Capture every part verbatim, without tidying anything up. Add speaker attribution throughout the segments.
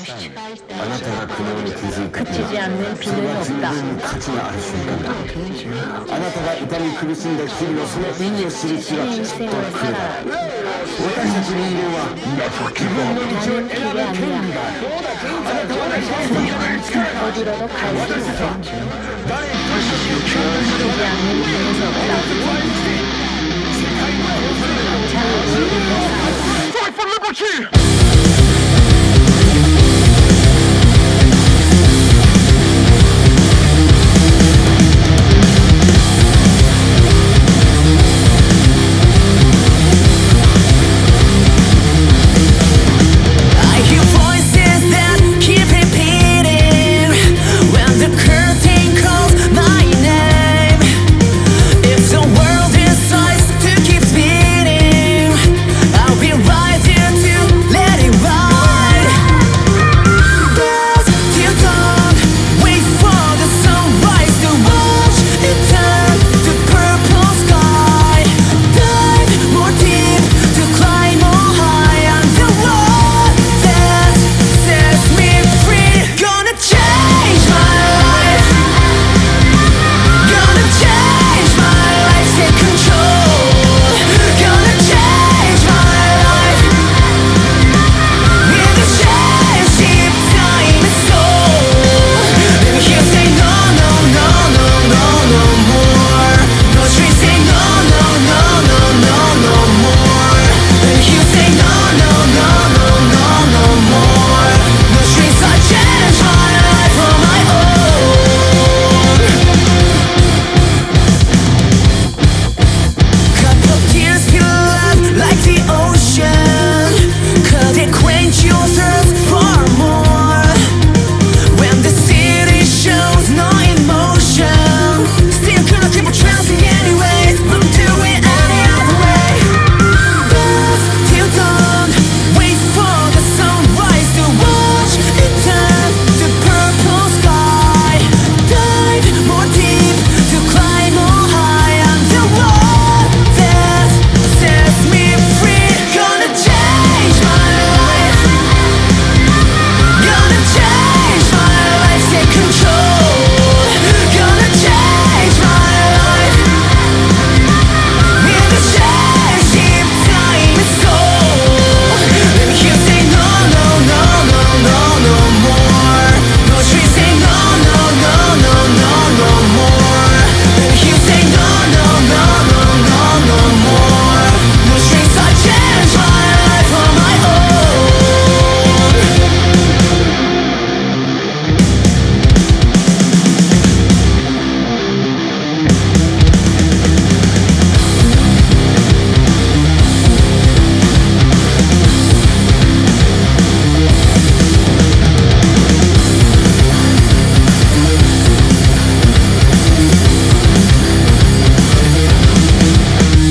Speaker 1: あなたが苦悩に気づいた時、それは十分に価値がある瞬間だ。あなたが痛み苦しんだ日々のその意味を知る日がきっと来るだろう。私たち人間は自分の道を選ぶ権利がある。あなたは何かを選ぶ力がある。私たちは誰一人という強力なものが世界を恐れる自分を Fight for liberty!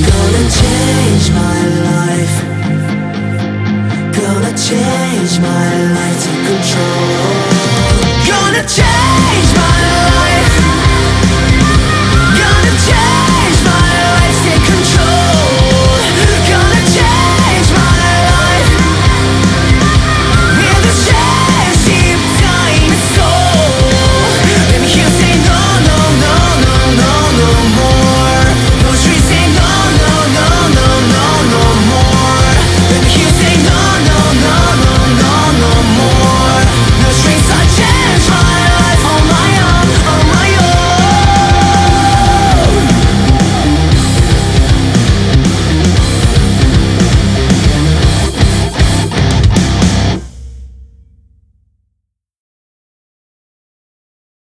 Speaker 2: Change my